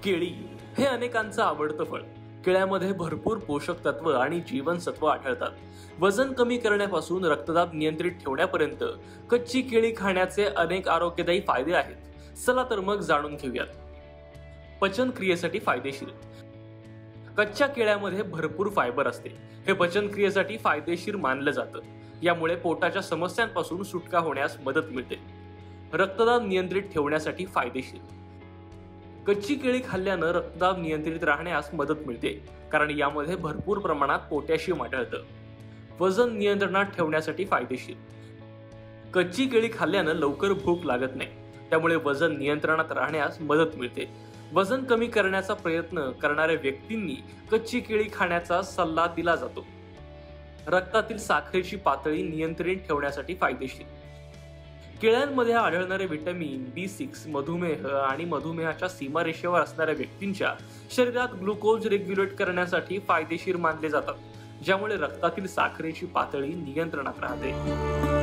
केळी हे अनेकांचं आवडतं फळ. केळ्यामध्ये भरपूर पोषक तत्व आणि जीवनसत्व आढळतात. वजन कमी करण्यापासून रक्तदाब नियंत्रित ठेवण्यापर्यंत कच्ची केळी खाण्याचे अनेक आरोग्यदायी फायदे आहेत. चला तर मग जाणून घेऊयात. पचन क्रियेसाठी फायदेशीर. कच्च्या केळ्यामध्ये भरपूर फायबर असते. हे पचन क्रियेसाठी फायदेशीर मानलं जातं. यामुळे पोटाच्या समस्यांपासून सुटका होण्यास मदत मिळते. रक्तदाब नियंत्रित ठेवण्यासाठी फायदेशीर. कच्ची केळी खाल्ल्यानं रक्तदाब नियंत्रित राहण्यास मदत मिळते, कारण यामध्ये भरपूर प्रमाणात पोटॅशियम आढळतं. वजन नियंत्रणात ठेवण्यासाठी फायदेशीर. कच्ची केळी खाल्ल्यानं लवकर भूक लागत नाही, त्यामुळे वजन नियंत्रणात राहण्यास मदत मिळते. वजन कमी करण्याचा प्रयत्न करणाऱ्या व्यक्तींनी कच्ची केळी खाण्याचा सल्ला दिला जातो. रक्तातील साखरेची पातळी नियंत्रित ठेवण्यासाठी फायदेशीर. केळ्यांमध्ये आढळणारे व्हिटॅमिन B6 मधुमेह आणि मधुमेहाच्या सीमारेषेवर असणाऱ्या व्यक्तींच्या शरीरात ग्लुकोज रेग्युलेट करण्यासाठी फायदेशीर मानले जातात, ज्यामुळे रक्तातील साखरेची पातळी नियंत्रणात राहते.